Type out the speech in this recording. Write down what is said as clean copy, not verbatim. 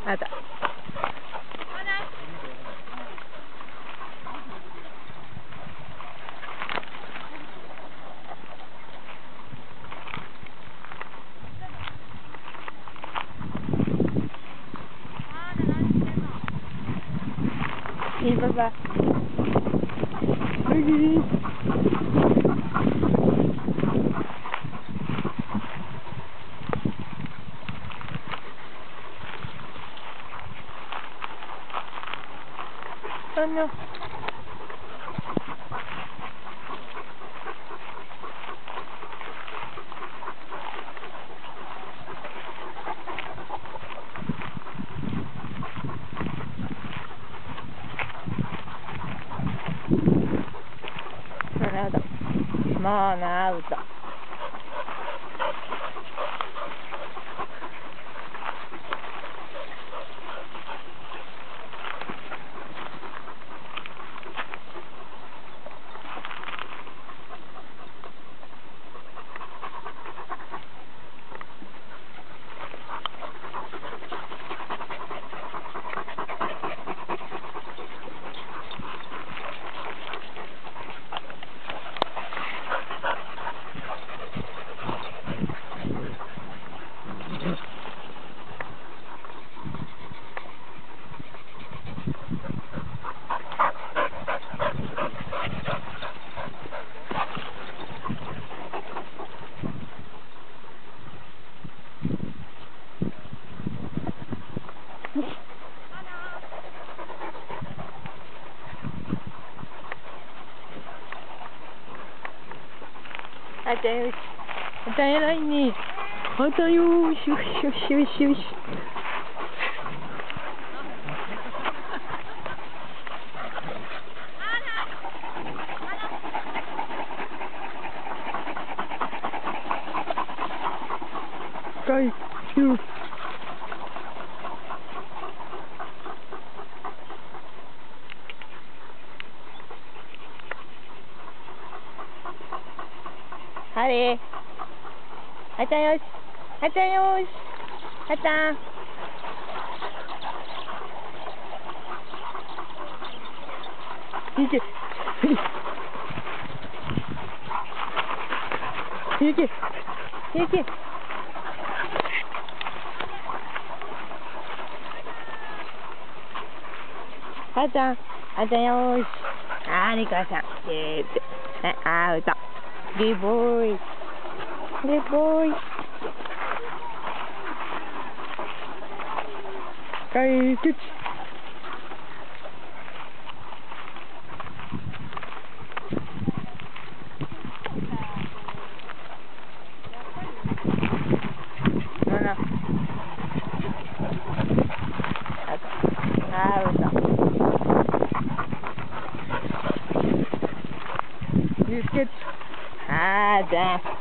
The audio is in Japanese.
あった。いいババ。Oh no. Monauta.あたよし。あた偉いね。あたよーしよしよしよしよし。かいよ。あれ。あたよし。あたよし。あた。いけ。いけ。いけ。あた。あたよし。ありかさん。アウト。ゲーボーイ。ゲーボーイ。解決。アウト。ビスケット。あーだ。